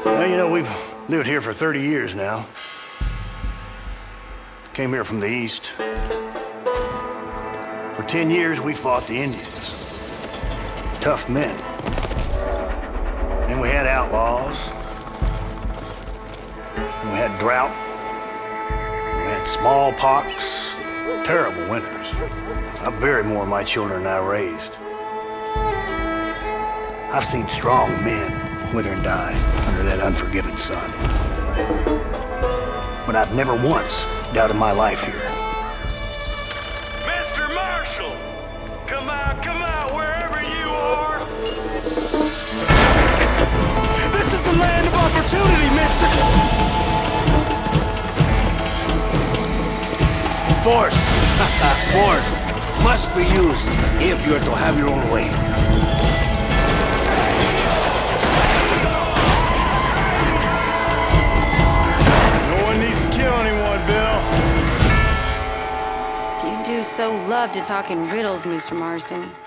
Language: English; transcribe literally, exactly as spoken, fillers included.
Well, you know, we've lived here for thirty years now. Came here from the east. For ten years, we fought the Indians. Tough men. And we had outlaws. And we had drought. We had smallpox. Terrible winters. I buried more of my children than I raised. I've seen strong men wither and die under that unforgiving sun. But I've never once doubted my life here. Mister Marshall! Come out, come out, wherever you are! This is the land of opportunity, mister! Force! Force must be used if you're to have your own way. You do so love to talk in riddles, Mister Marston.